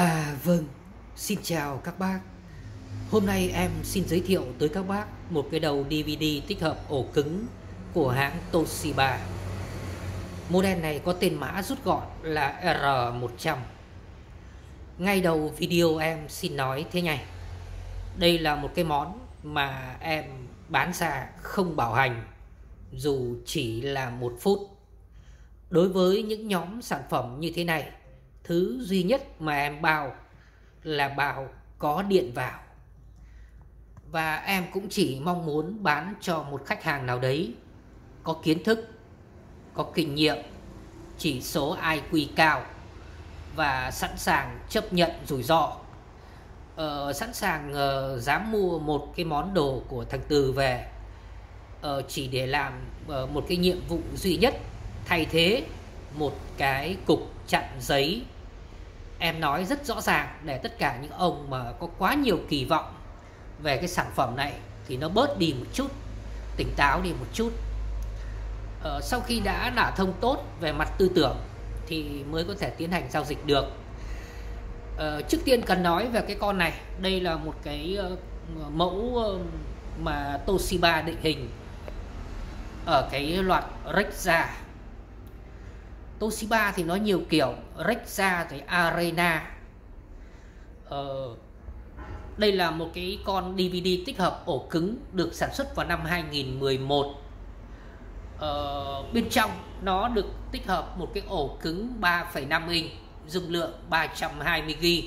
Vâng, xin chào các bác. Hôm nay em xin giới thiệu tới các bác một cái đầu DVD tích hợp ổ cứng của hãng Toshiba. Model này có tên mã rút gọn là R100. Ngay đầu video em xin nói thế này. Đây là một cái món mà em bán ra không bảo hành dù chỉ là 1 phút. Đối với những nhóm sản phẩm như thế này, thứ duy nhất mà em bao là bảo có điện vào. Và em cũng chỉ mong muốn bán cho một khách hàng nào đấy có kiến thức, có kinh nghiệm, chỉ số IQ cao và sẵn sàng chấp nhận rủi ro. Sẵn sàng dám mua một cái món đồ của thằng Từ về chỉ để làm một cái nhiệm vụ duy nhất, thay thế một cái cục chặn giấy. Em nói rất rõ ràng để tất cả những ông mà có quá nhiều kỳ vọng về cái sản phẩm này thì nó bớt đi một chút, tỉnh táo đi một chút. Sau khi đã đả thông tốt về mặt tư tưởng thì mới có thể tiến hành giao dịch được. Trước tiên cần nói về cái con này. Đây là một cái mẫu mà Toshiba định hình ở cái loạt Rexha. Toshiba thì nó nhiều kiểu, Rexha rồi Arena. Đây là một cái con DVD tích hợp ổ cứng được sản xuất vào năm 2011. Bên trong nó được tích hợp một cái ổ cứng 3,5 inch dung lượng 320GB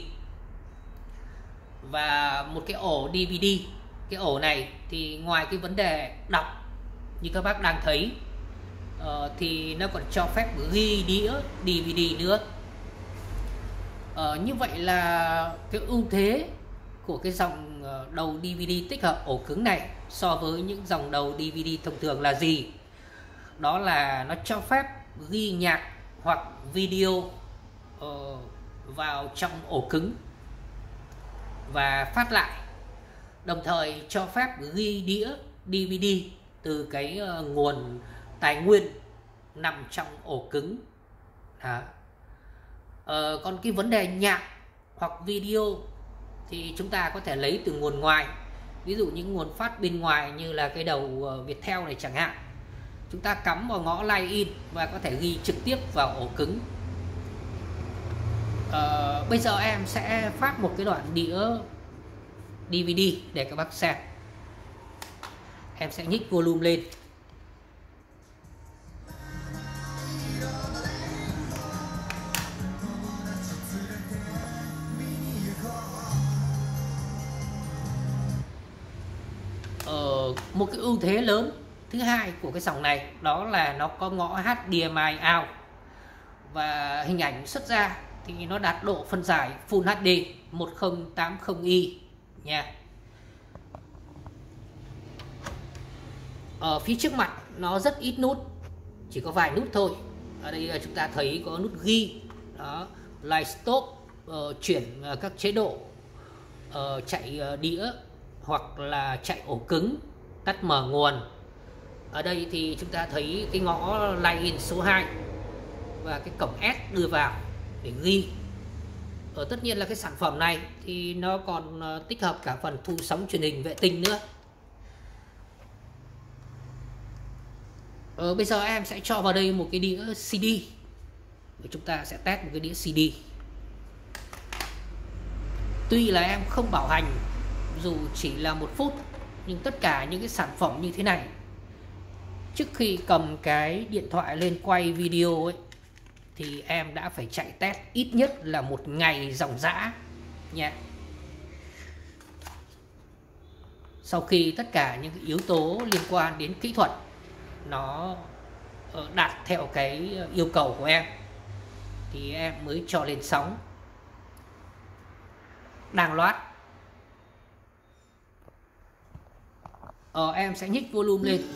và một cái ổ DVD. Cái ổ này thì ngoài cái vấn đề đọc như các bác đang thấy thì nó còn cho phép ghi đĩa DVD nữa. Như vậy là cái ưu thế của cái dòng đầu DVD tích hợp ổ cứng này so với những dòng đầu DVD thông thường là gì? Đó là nó cho phép ghi nhạc hoặc video vào trong ổ cứng và phát lại, đồng thời cho phép ghi đĩa DVD từ cái nguồn tài nguyên nằm trong ổ cứng. Còn cái vấn đề nhạc hoặc video thì chúng ta có thể lấy từ nguồn ngoài. Ví dụ những nguồn phát bên ngoài như là cái đầu Viettel này chẳng hạn, chúng ta cắm vào ngõ line in và có thể ghi trực tiếp vào ổ cứng. Bây giờ em sẽ phát một cái đoạn đĩa DVD để các bác xem. Em sẽ nhích volume lên. Một cái ưu thế lớn thứ hai của cái dòng này đó là nó có ngõ HDMI out và hình ảnh xuất ra thì nó đạt độ phân giải Full HD 1080i nha. Ở phía trước mặt nó rất ít nút, chỉ có vài nút thôi. Ở đây chúng ta thấy có nút ghi đó, live stop, chuyển các chế độ, chạy đĩa hoặc là chạy ổ cứng, tắt mở nguồn. Ở đây thì chúng ta thấy cái ngõ line in số 2 và cái cổng S đưa vào để ghi. Tất nhiên là cái sản phẩm này thì nó còn tích hợp cả phần thu sóng truyền hình vệ tinh nữa. Bây giờ em sẽ cho vào đây một cái đĩa CD để chúng ta sẽ test một cái đĩa CD. Tuy là em không bảo hành dù chỉ là 1 phút, nhưng tất cả những cái sản phẩm như thế này, trước khi cầm cái điện thoại lên quay video ấy thì em đã phải chạy test ít nhất là 1 ngày ròng rã nha. Sau khi tất cả những cái yếu tố liên quan đến kỹ thuật nó đạt theo cái yêu cầu của em thì em mới cho lên sóng. Đang loát. Em sẽ nhích volume lên.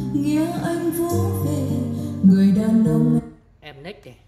nghe anh vỗ về người đàn ông. Em next đi.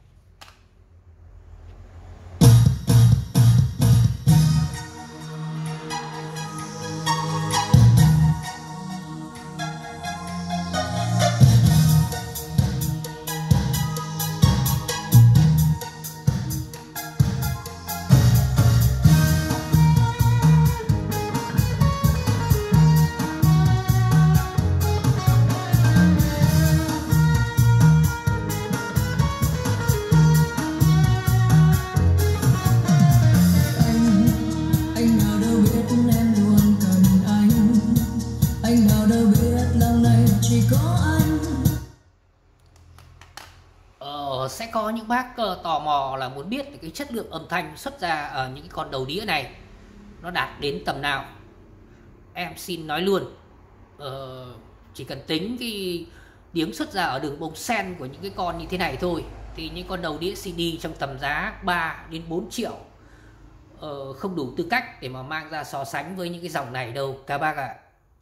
Anh nào đâu biết em luôn cần anh nào đâu biết lần này chỉ có anh. Sẽ có những bác tò mò là muốn biết cái chất lượng âm thanh xuất ra ở những cái con đầu đĩa này nó đạt đến tầm nào. Em xin nói luôn, chỉ cần tính cái tiếng xuất ra ở đường bông sen của những cái con như thế này thôi thì những con đầu đĩa CD trong tầm giá 3 đến 4 triệu không đủ tư cách để mà mang ra so sánh với những cái dòng này đâu các bác ạ.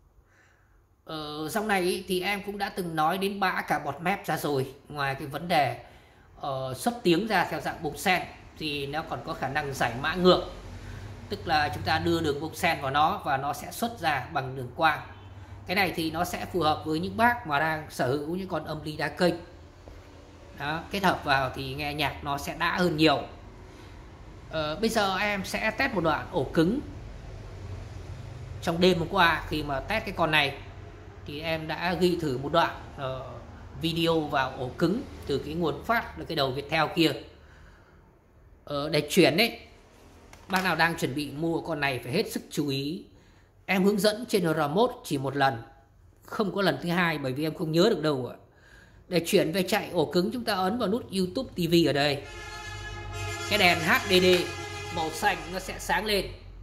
Dòng này thì em cũng đã từng nói đến bã cả bọt mép ra rồi. Ngoài cái vấn đề xuất tiếng ra theo dạng bông sen thì nó còn có khả năng giải mã ngược, tức là chúng ta đưa đường bông sen vào nó và nó sẽ xuất ra bằng đường quang. Cái này thì nó sẽ phù hợp với những bác mà đang sở hữu những con âm ly đa kênh. Đó, kết hợp vào thì nghe nhạc nó sẽ đã hơn nhiều. Bây giờ em sẽ test một đoạn ổ cứng. Trong đêm hôm qua khi mà test cái con này thì em đã ghi thử một đoạn video vào ổ cứng từ cái nguồn phát là cái đầu Viettel kia. Để chuyển đấy, bác nào đang chuẩn bị mua con này phải hết sức chú ý. Em hướng dẫn trên remote chỉ một lần, không có lần thứ hai bởi vì em không nhớ được đâu ạ. Để chuyển về chạy ổ cứng, chúng ta ấn vào nút YouTube TV ở đây. Cái đèn HDD màu xanh nó sẽ sáng lên.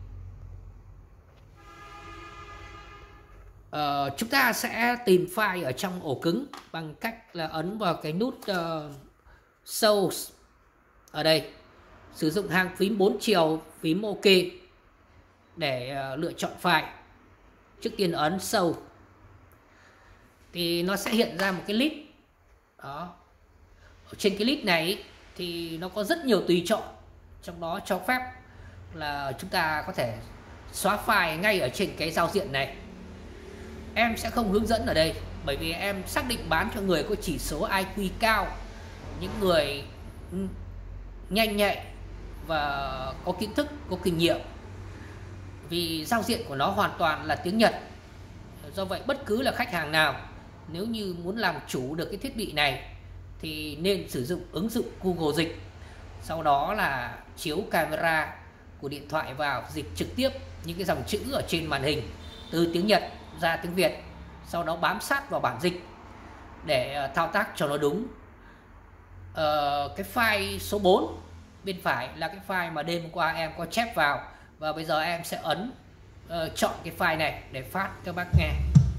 Chúng ta sẽ tìm file ở trong ổ cứng bằng cách là ấn vào cái nút Source ở đây. Sử dụng hàng phím 4 chiều, phím OK để lựa chọn file. Trước tiên ấn Source thì nó sẽ hiện ra một cái list. Đó. Ở trên cái list này thì nó có rất nhiều tùy chọn, trong đó cho phép là chúng ta có thể xóa file ngay ở trên cái giao diện này. Em sẽ không hướng dẫn ở đây bởi vì em xác định bán cho người có chỉ số IQ cao, những người nhanh nhạy và có kiến thức, có kinh nghiệm. Vì giao diện của nó hoàn toàn là tiếng Nhật. Do vậy bất cứ là khách hàng nào nếu như muốn làm chủ được cái thiết bị này thì nên sử dụng ứng dụng Google Dịch. Sau đó là chiếu camera của điện thoại vào, dịch trực tiếp những cái dòng chữ ở trên màn hình từ tiếng Nhật ra tiếng Việt, sau đó bám sát vào bản dịch để thao tác cho nó đúng. Cái file số 4 bên phải là cái file mà đêm hôm qua em có chép vào, và bây giờ em sẽ ấn chọn cái file này để phát các bác nghe.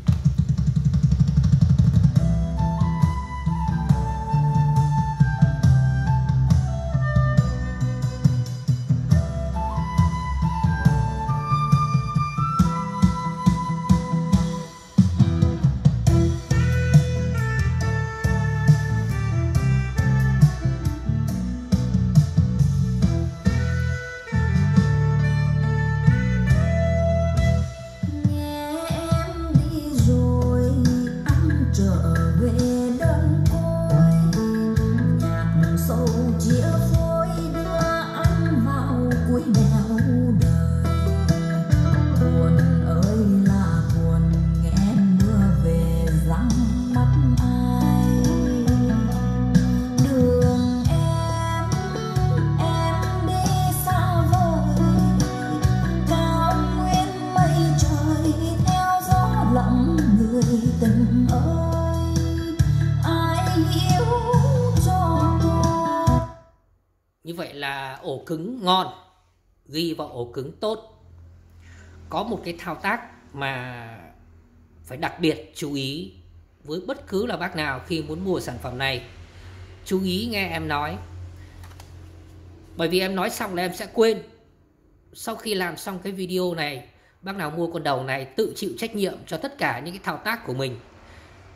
Như vậy là ổ cứng ngon, ghi vào ổ cứng tốt. Có một cái thao tác mà phải đặc biệt chú ý với bất cứ là bác nào khi muốn mua sản phẩm này. Chú ý nghe em nói, bởi vì em nói xong là em sẽ quên. Sau khi làm xong cái video này, bác nào mua con đầu này tự chịu trách nhiệm cho tất cả những cái thao tác của mình.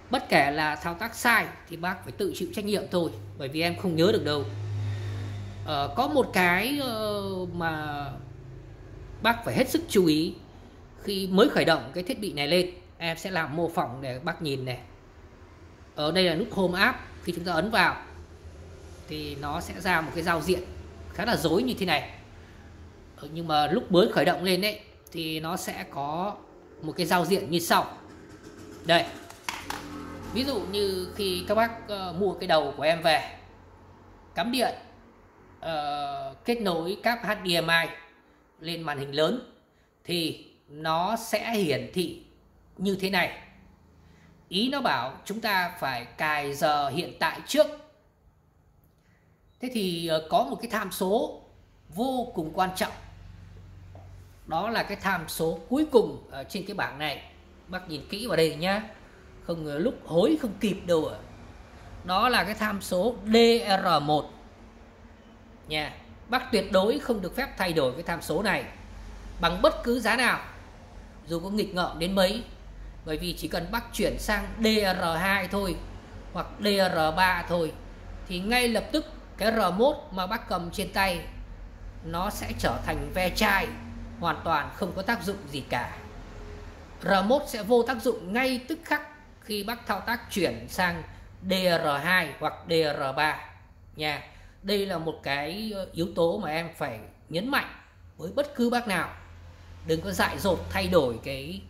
Bất kể là thao tác sai thì bác phải tự chịu trách nhiệm thôi, bởi vì em không nhớ được đâu. Có một cái mà bác phải hết sức chú ý khi mới khởi động cái thiết bị này lên. Em sẽ làm mô phỏng để bác nhìn này. Ở đây là nút Home App. Khi chúng ta ấn vào thì nó sẽ ra một cái giao diện khá là rối như thế này. Nhưng mà lúc mới khởi động lên đấy thì nó sẽ có một cái giao diện như sau. Đây, ví dụ như khi các bác mua cái đầu của em về, cắm điện, kết nối cáp HDMI lên màn hình lớn thì nó sẽ hiển thị như thế này. Ý nó bảo chúng ta phải cài giờ hiện tại trước. Thế thì có một cái tham số vô cùng quan trọng. Đó là cái tham số cuối cùng ở trên cái bảng này. Bác nhìn kỹ vào đây nhá, không lúc hối không kịp đâu. Đó là cái tham số DR1 nha. Bác tuyệt đối không được phép thay đổi cái tham số này bằng bất cứ giá nào, dù có nghịch ngợm đến mấy. Bởi vì chỉ cần bác chuyển sang DR2 thôi hoặc DR3 thôi thì ngay lập tức cái remote mà bác cầm trên tay nó sẽ trở thành ve chai, hoàn toàn không có tác dụng gì cả. Remote sẽ vô tác dụng ngay tức khắc khi bác thao tác chuyển sang DR2 hoặc DR3 nha. Đây là một cái yếu tố mà em phải nhấn mạnh với bất cứ bác nào. Đừng có dại dột thay đổi cái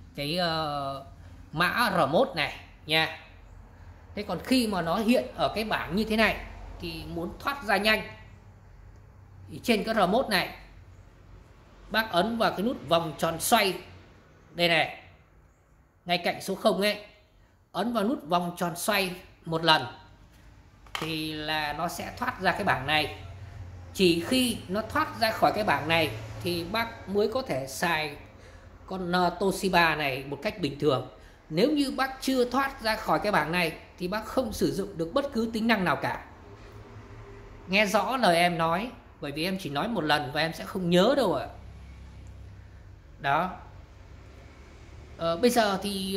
mã remote này nha. Thế còn khi mà nó hiện ở cái bảng như thế này thì muốn thoát ra nhanh thì trên cái remote này bác ấn vào cái nút vòng tròn xoay đây này, ngay cạnh số 0 ấy, ấn vào nút vòng tròn xoay một lần thì là nó sẽ thoát ra cái bảng này. Chỉ khi nó thoát ra khỏi cái bảng này thì bác mới có thể xài con Toshiba này một cách bình thường. Nếu như bác chưa thoát ra khỏi cái bảng này thì bác không sử dụng được bất cứ tính năng nào cả. Nghe rõ lời em nói, bởi vì em chỉ nói một lần và em sẽ không nhớ đâu ạ. Đó. Bây giờ thì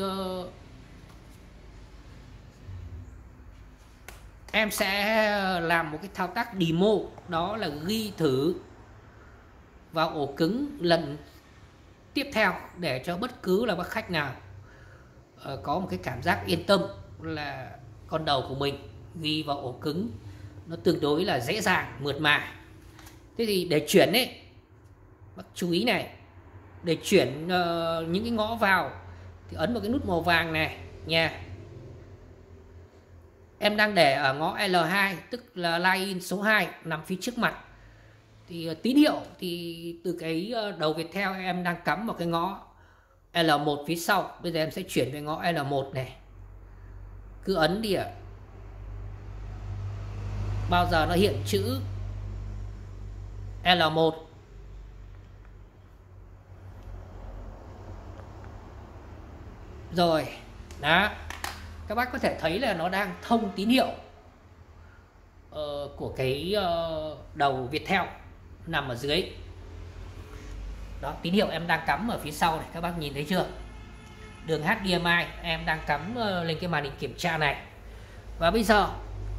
em sẽ làm một cái thao tác demo. Đó là ghi thử vào ổ cứng lần tiếp theo để cho bất cứ là bác khách nào có một cái cảm giác yên tâm là con đầu của mình ghi vào ổ cứng nó tương đối là dễ dàng, mượt mà. Thế thì để chuyển ấy, bác chú ý này, để chuyển những cái ngõ vào thì ấn vào cái nút màu vàng này nha. Em đang để ở ngõ L2, tức là line in số 2 nằm phía trước mặt. Thì tín hiệu thì từ cái đầu Viettel em đang cắm vào cái ngõ L1 phía sau. Bây giờ em sẽ chuyển về ngõ L1 này. Cứ ấn đi ạ. Bao giờ nó hiện chữ L1 rồi. Đó. Các bác có thể thấy là nó đang thông tín hiệu của cái đầu Viettel nằm ở dưới. Đó, tín hiệu em đang cắm ở phía sau này, các bác nhìn thấy chưa? Đường HDMI em đang cắm lên cái màn hình kiểm tra này. Và bây giờ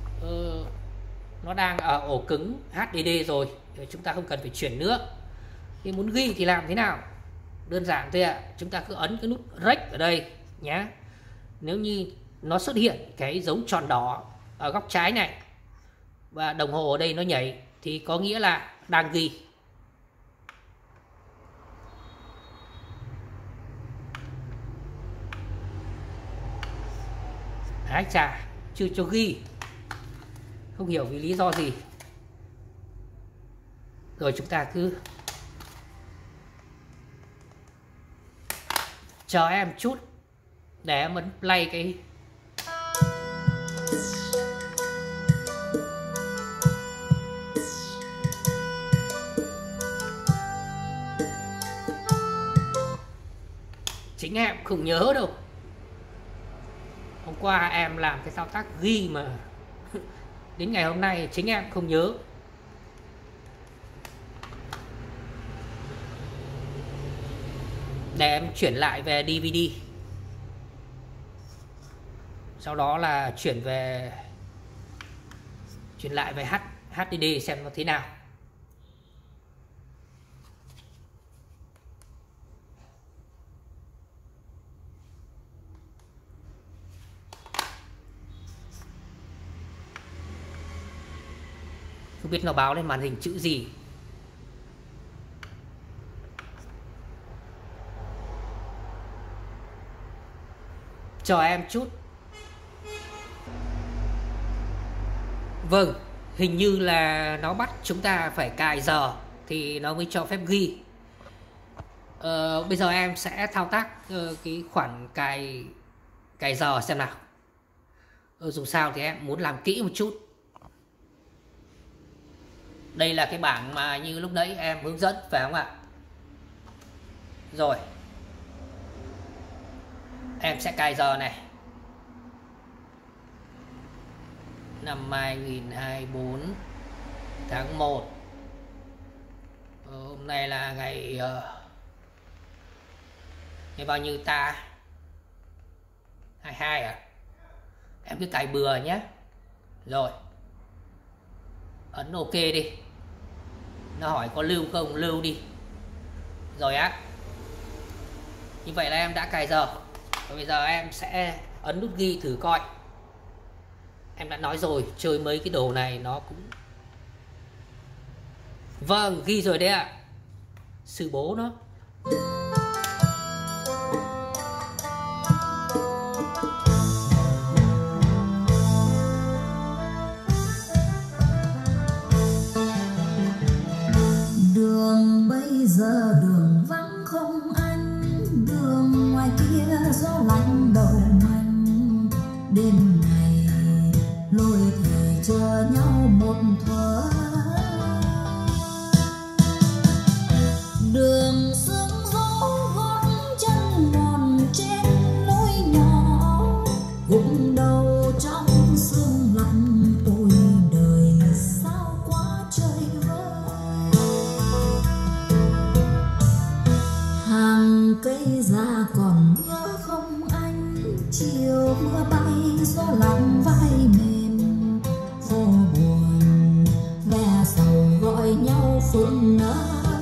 nó đang ở ổ cứng HDD rồi, chúng ta không cần phải chuyển nữa. Thì muốn ghi thì làm thế nào? Đơn giản thôi ạ. Chúng ta cứ ấn cái nút rec ở đây nhé. Nếu như nó xuất hiện cái dấu tròn đỏ ở góc trái này và đồng hồ ở đây nó nhảy thì có nghĩa là đang ghi. Ái chà, chưa cho ghi, không hiểu vì lý do gì. Rồi chúng ta cứ chờ em chút để em ấn play cái chính em không nhớ đâu. Hôm qua em làm cái thao tác ghi mà đến ngày hôm nay chính em không nhớ. Để em chuyển lại về DVD. Sau đó là chuyển lại về HDD xem nó thế nào. Không biết nó báo lên màn hình chữ gì. Chờ em chút. Vâng, hình như là nó bắt chúng ta phải cài giờ thì nó mới cho phép ghi. Bây giờ em sẽ thao tác cái khoản cài giờ xem nào. Dù sao thì em muốn làm kỹ một chút. Đây là cái bảng mà như lúc nãy em hướng dẫn phải không ạ? Rồi, em sẽ cài giờ này. Năm 2024 tháng 1. Hôm nay là ngày bao nhiêu ta? 22 à? Em cứ cài bừa nhé. Rồi, ấn OK đi. Nó hỏi có lưu không? Lưu đi. Rồi á. Như vậy là em đã cài giờ. Và bây giờ em sẽ ấn nút ghi thử coi. Em đã nói rồi, chơi mấy cái đồ này nó cũng... Vâng, ghi rồi đấy ạ. Sư bố nó. Đường bây giờ đường vắng không anh, đường ngoài kia gió lạnh đầu manh. Đêm này lối thề chờ nhau một thuở, đường sương gió gót chân mòn trên lối nhỏ, gục đầu trong sương lạnh. Ôi đời sao quá trời vơi, hàng cây già còn nhớ không anh? Chiều mưa bay gió lặng vai mềm, phố buồn ve sầu gọi nhau phượng nở.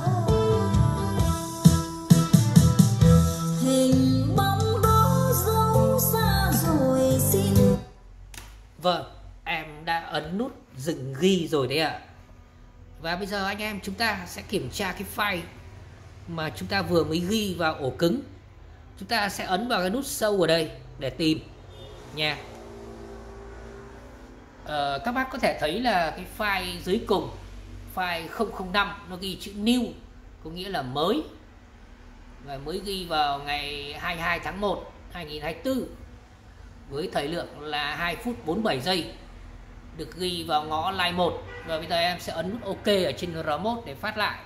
Hình bóng đó dấu xa rồi xin. Vâng, em đã ấn nút dừng ghi rồi đấy ạ. Và bây giờ anh em chúng ta sẽ kiểm tra cái file mà chúng ta vừa mới ghi vào ổ cứng. Chúng ta sẽ ấn vào cái nút sâu ở đây để tìm nha. Các bác có thể thấy là cái file dưới cùng, file 005, nó ghi chữ new, có nghĩa là mới. Và mới ghi vào ngày 22 tháng 1 2024 với thời lượng là 2 phút 47 giây, được ghi vào ngõ line 1. Và bây giờ em sẽ ấn nút OK ở trên remote để phát lại.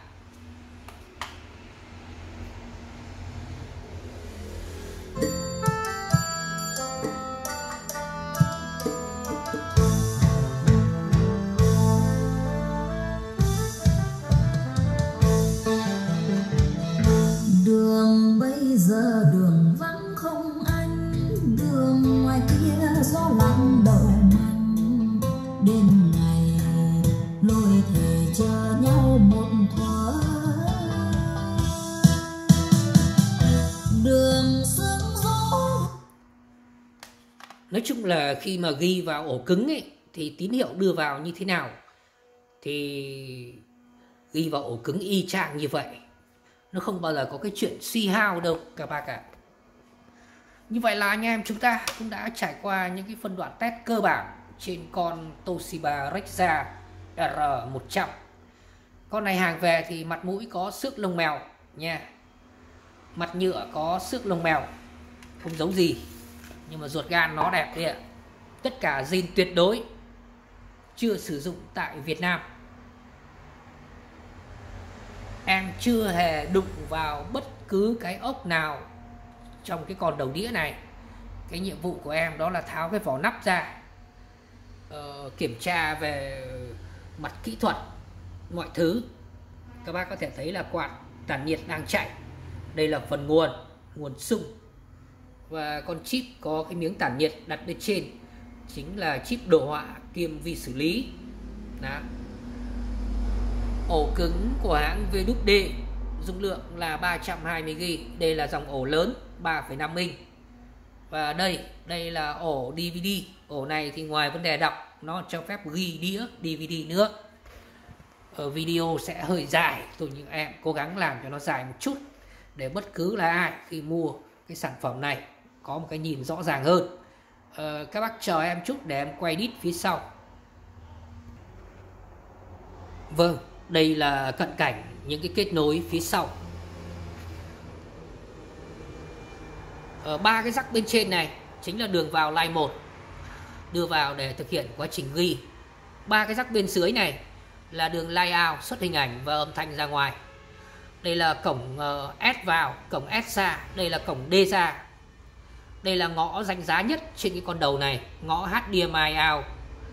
Đường bây giờ đường vắng không anh, đường ngoài kia gió lặng đầu manh. Đêm này lối thề chờ nhau một thuở, đường sương gió. Nói chung là khi mà ghi vào ổ cứng ấy, thì tín hiệu đưa vào như thế nào thì ghi vào ổ cứng y chang như vậy. Nó không bao giờ có cái chuyện suy hao đâu các bác ạ. Như vậy là anh em chúng ta cũng đã trải qua những cái phân đoạn test cơ bản trên con Toshiba Rexza R100. Con này hàng về thì mặt mũi có xước lông mèo nha. Mặt nhựa có xước lông mèo, không giấu gì. Nhưng mà ruột gan nó đẹp đấy ạ. Tất cả zin tuyệt đối, chưa sử dụng tại Việt Nam. Em chưa hề đụng vào bất cứ cái ốc nào trong cái con đầu đĩa này. Cái nhiệm vụ của em đó là tháo cái vỏ nắp ra, kiểm tra về mặt kỹ thuật mọi thứ. Các bác có thể thấy là quạt tản nhiệt đang chạy. Đây là phần nguồn xung. Và con chip có cái miếng tản nhiệt đặt lên trên chính là chip đồ họa kiêm vi xử lý. Đó. Ổ cứng của hãng VWD dung lượng là 320GB. Đây là dòng ổ lớn 3,5 inch. Và đây là ổ DVD. Ổ này thì ngoài vấn đề đọc, nó cho phép ghi đĩa DVD nữa. Ở video sẽ hơi dài, nhưng em cố gắng làm cho nó dài một chút để bất cứ là ai khi mua cái sản phẩm này có một cái nhìn rõ ràng hơn. Các bác chờ em chút để em quay đít phía sau. Vâng, đây là cận cảnh những cái kết nối phía sau. Ba cái jack bên trên này chính là đường vào line 1 đưa vào để thực hiện quá trình ghi. Ba cái jack bên dưới này là đường line out xuất hình ảnh và âm thanh ra ngoài. Đây là cổng S vào, cổng S ra, đây là cổng D ra. Đây là ngõ danh giá nhất trên cái con đầu này, ngõ HDMI out.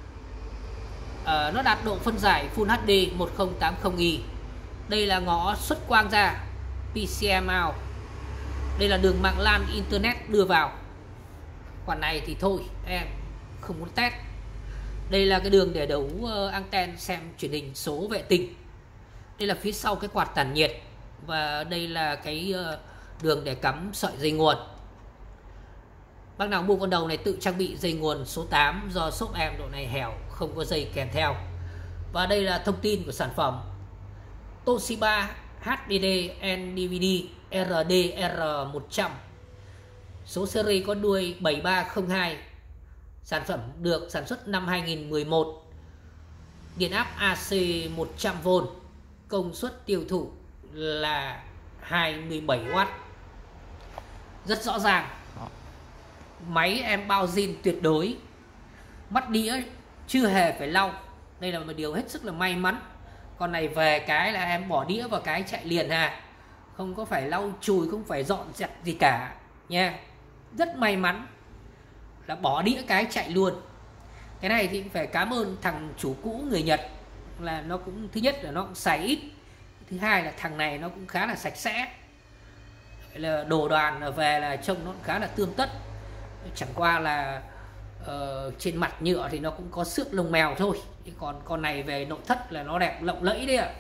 Nó đạt độ phân giải Full HD 1080i. Đây là ngõ xuất quang ra, PCM out. Đây là đường mạng LAN Internet đưa vào. Khoản này thì thôi, em không muốn test. Đây là cái đường để đấu anten xem truyền hình số vệ tinh. Đây là phía sau cái quạt tản nhiệt. Và đây là cái đường để cắm sợi dây nguồn. Bác nào mua con đầu này tự trang bị dây nguồn số 8 do shop em độ này hẻo, không có dây kèm theo. Và đây là thông tin của sản phẩm Toshiba HDD NDVD RDR100. Số series có đuôi 7302. Sản phẩm được sản xuất năm 2011. Điện áp AC 100V. Công suất tiêu thụ là 27W. Rất rõ ràng. Máy em bao zin tuyệt đối. Mắt đĩa chưa hề phải lau. Đây là một điều hết sức là may mắn. Con này về cái là em bỏ đĩa vào cái chạy liền hà. Không có phải lau chùi, không phải dọn dẹp gì cả nha. Rất may mắn là bỏ đĩa cái chạy luôn. Cái này thì phải cảm ơn thằng chủ cũ người Nhật. Là nó cũng, thứ nhất là nó cũng xài ít, thứ hai là thằng này nó cũng khá là sạch sẽ. Là đồ đoàn về là trông nó cũng khá là tươm tất. Chẳng qua là trên mặt nhựa thì nó cũng có xước lông mèo thôi. Còn con này về nội thất là nó đẹp lộng lẫy đấy ạ.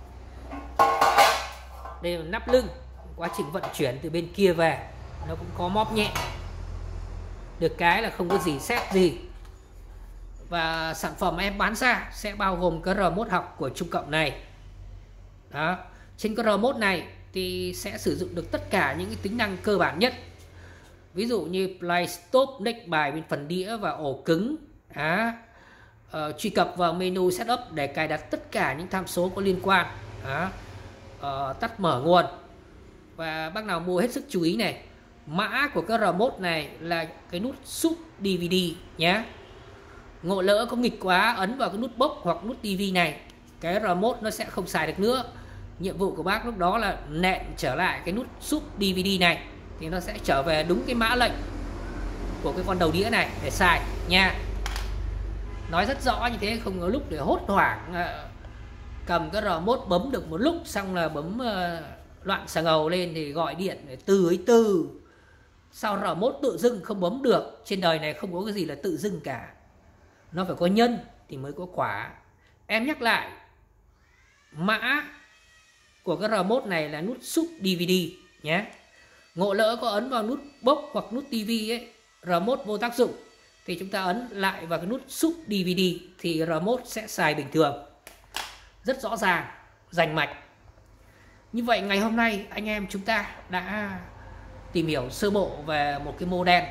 Đây là nắp lưng. Quá trình vận chuyển từ bên kia về nó cũng có móp nhẹ. Được cái là không có gì xét gì. Và sản phẩm em bán ra sẽ bao gồm cái remote học của trung cộng này. Đó. Trên cái remote này thì sẽ sử dụng được tất cả những cái tính năng cơ bản nhất. Ví dụ như play stop, next bài bên phần đĩa và ổ cứng. Truy cập vào menu setup để cài đặt tất cả những tham số có liên quan. Tắt mở nguồn. Và bác nào mua hết sức chú ý này, mã của cái remote này là cái nút sub DVD nhé. Ngộ lỡ có nghịch quá ấn vào cái nút box hoặc nút TV này, cái remote nó sẽ không xài được nữa. Nhiệm vụ của bác lúc đó là nện trở lại cái nút sub DVD này thì nó sẽ trở về đúng cái mã lệnh của cái con đầu đĩa này để xài nha. Nói rất rõ như thế, không có lúc để hốt hoảng cầm cái remote bấm được một lúc xong là bấm loạn xà ngầu lên thì gọi điện để từ sao remote tự dưng không bấm được. Trên đời này không có cái gì là tự dưng cả, nó phải có nhân thì mới có quả. Em nhắc lại, mã của cái remote này là nút sub DVD nhé. Ngộ lỡ có ấn vào nút box hoặc nút TV ấy, remote vô tác dụng thì chúng ta ấn lại vào cái nút sub DVD thì remote sẽ xài bình thường. Rất rõ ràng, rành mạch. Như vậy ngày hôm nay anh em chúng ta đã tìm hiểu sơ bộ về một cái model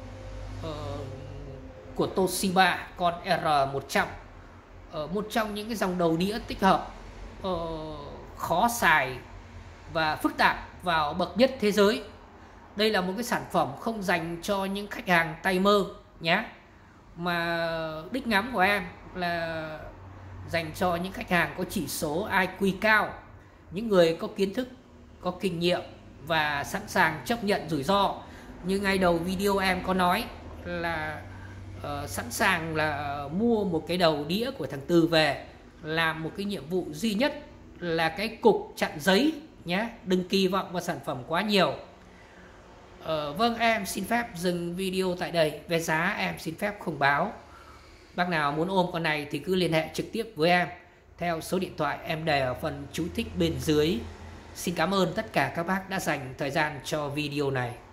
của Toshiba con R100, một trong những cái dòng đầu đĩa tích hợp khó xài và phức tạp vào bậc nhất thế giới. Đây là một cái sản phẩm không dành cho những khách hàng tay mơ nhé, mà đích ngắm của em là dành cho những khách hàng có chỉ số IQ cao, những người có kiến thức, có kinh nghiệm và sẵn sàng chấp nhận rủi ro. Như ngay đầu video em có nói là sẵn sàng là mua một cái đầu đĩa của thằng Từ về, làm một cái nhiệm vụ duy nhất là cái cục chặn giấy nhé. Đừng kỳ vọng vào sản phẩm quá nhiều. Vâng, em xin phép dừng video tại đây. Về giá em xin phép không báo. Bác nào muốn ôm con này thì cứ liên hệ trực tiếp với em theo số điện thoại em để ở phần chú thích bên dưới. Xin cảm ơn tất cả các bác đã dành thời gian cho video này.